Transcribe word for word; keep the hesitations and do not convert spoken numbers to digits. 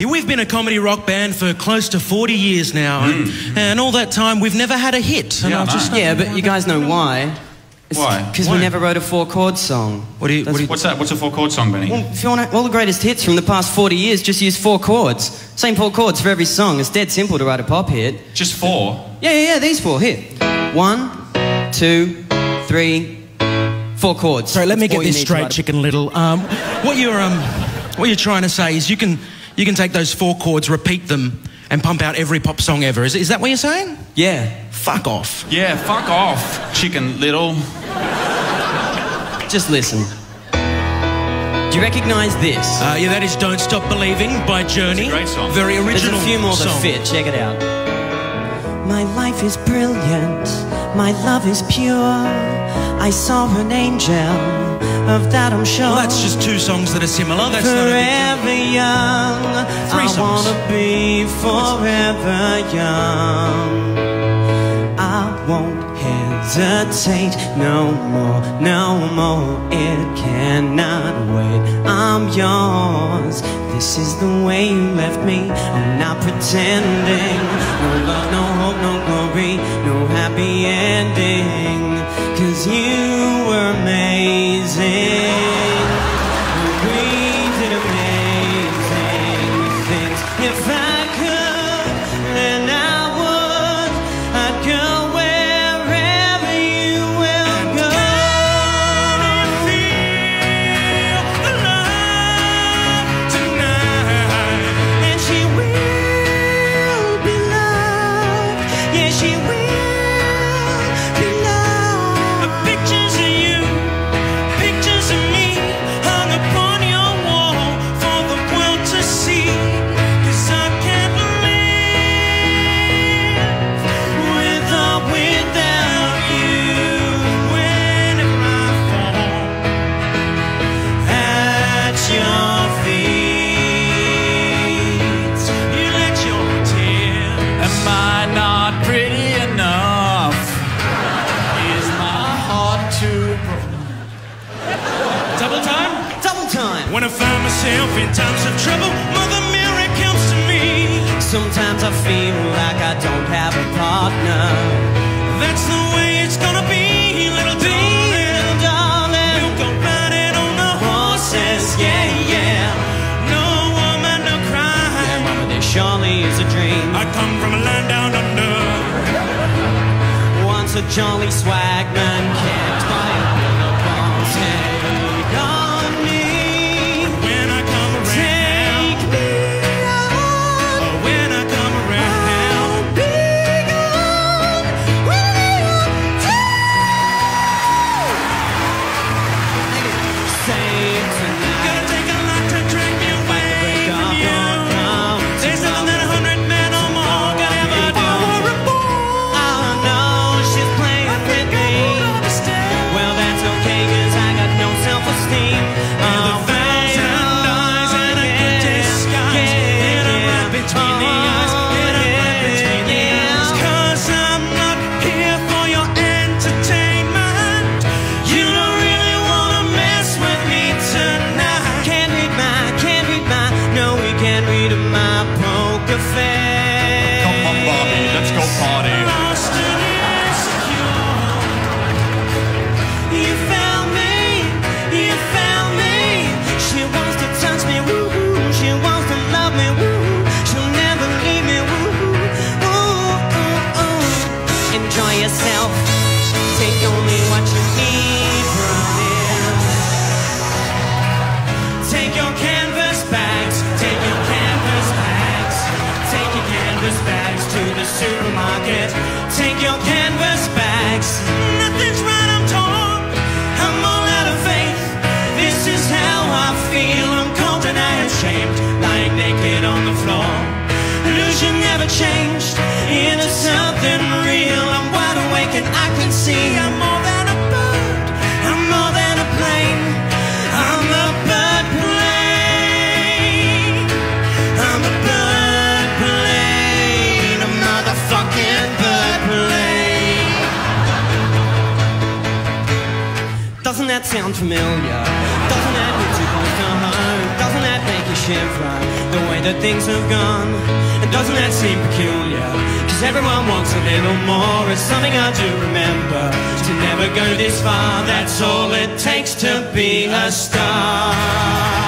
Yeah, we've been a comedy rock band for close to forty years now, mm. and, and all that time we've never had a hit. And yeah, I've just yeah, but you guys know why. It's why? Because we never wrote a four-chord song. What do you, what do you... What's that? What's a four-chord song, Benny? Well, if you want to, all the greatest hits from the past forty years just use four chords. Same four chords for every song. It's dead simple to write a pop hit. Just four? Yeah, yeah, yeah, these four. Here. One, two, three, four chords. Sorry, let me That's get this straight, Chicken Little. Um, what you're um, what you're trying to say is you can you can take those four chords, repeat them, and pump out every pop song ever. Is is that what you're saying? Yeah. Fuck off. Yeah, fuck off, Chicken Little. Just listen. Do you recognise this? Uh, yeah, that is "Don't Stop Believing" by Journey. It's a great song. Very original. There's a few more song. that fit. Check it out. My life is brilliant. My love is pure. I saw an angel. Of that I'm sure. Well, that's just two songs that are similar. That's forever young. Three I songs. wanna be forever young. I won't hesitate no more, no more. It cannot wait. I'm yours. This is the way you left me. I'm not pretending. No love, no hope, no glory, no happy ending. 'Cause you were amazing. We did amazing things. If I could, then I would. I'd go wherever you will go. Can you feel the love tonight? And she will be loved. Yeah, she will. Pictures of you, pictures of me, hung upon your wall for the world to see. 'Cause I can't live with or without you. Whenever I fall at your feet, you let your tears. Am I not pretty enough? Is my heart too broken? Double time? Double time. When I find myself in times of trouble, Mother Mary comes to me. Sometimes I feel like I don't have a partner. That's the way it's gonna be, little darling. Little darling. We'll go riding on the horses, yeah, yeah. No woman, no cry. Yeah, mama, there surely is a dream. I come from a land down under. Once a jolly swagman kicked by a billabong. Take on me. When I come around, Take me on. oh, when I come around, I'll be gone when you're dead. Say tonight. gonna take a lot to drag me away break from up you. or come There's nothing that a hundred men or more could ever do. I know she's playing with me. Well, that's okay, 'cause I got no self-esteem. And the vows and lies and a good disguise. Hit 'em right between the eyes. Hit 'em right between the eyes. 'Cause I'm not here for your entertainment. You don't really wanna mess with me tonight. Can't read my, can't read my, no, we can't read my poker face. Come on, Bobby, let's go party. Lost and insecure. You found me, you found me. She wants to touch me, woo woo. She wants to love me, woo woo. She'll never leave me, woo woo. Ooh, ooh, ooh. Enjoy yourself. Take only what you need from it. Take your canvas bags, take your canvas bags. Take your canvas bags to the supermarket. Take your canvas bags. Nothing's right, I'm torn. I'm all out of faith. This is how I feel. I'm cold and I am shamed, lying naked on the floor. Illusion never changed into something real. I'm wide awake and I can see I'm more than a bird. I'm more than a plane. I'm a bird plane. I'm a bird plane. A motherfucking bird plane. Doesn't that sound familiar? Doesn't that hit you close to home? Doesn't that make you shiver the way that things have gone. And doesn't that seem peculiar? Cause everyone wants a little more. It's something I do remember, to never go this far. That's all it takes to be a star.